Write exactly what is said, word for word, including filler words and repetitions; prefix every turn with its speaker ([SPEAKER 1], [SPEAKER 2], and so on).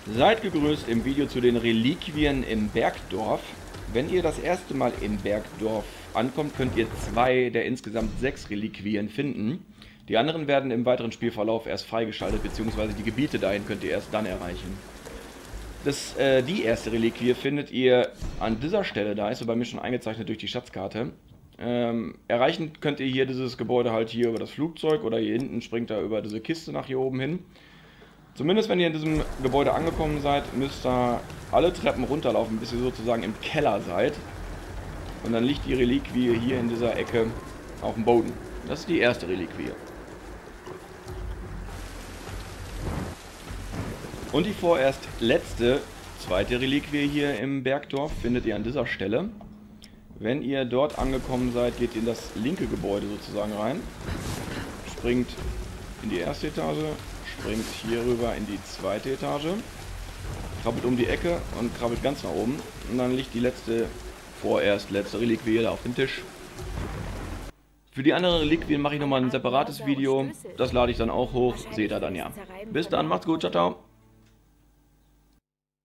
[SPEAKER 1] Seid gegrüßt im Video zu den Reliquien im Bergdorf. Wenn ihr das erste Mal im Bergdorf ankommt, könnt ihr zwei der insgesamt sechs Reliquien finden. Die anderen werden im weiteren Spielverlauf erst freigeschaltet, beziehungsweise die Gebiete dahin könnt ihr erst dann erreichen. Das, äh, die erste Reliquie findet ihr an dieser Stelle, da ist sie bei mir schon eingezeichnet durch die Schatzkarte. Ähm, erreichen könnt ihr hier dieses Gebäude halt hier über das Flugzeug oder hier hinten springt er über diese Kiste nach hier oben hin. Zumindest wenn ihr in diesem Gebäude angekommen seid, müsst ihr alle Treppen runterlaufen, bis ihr sozusagen im Keller seid. Und dann liegt die Reliquie hier in dieser Ecke auf dem Boden. Das ist die erste Reliquie. Und die vorerst letzte, zweite Reliquie hier im Bergdorf findet ihr an dieser Stelle. Wenn ihr dort angekommen seid, geht ihr in das linke Gebäude sozusagen rein. Springt in die erste Etage, springt hier rüber in die zweite Etage. Krabbelt um die Ecke und krabbelt ganz nach oben. Und dann liegt die letzte, vorerst letzte Reliquie da auf dem Tisch. Für die anderen Reliquien mache ich nochmal ein separates Video. Das lade ich dann auch hoch. Seht ihr dann ja. Bis dann, macht's gut, ciao, ciao.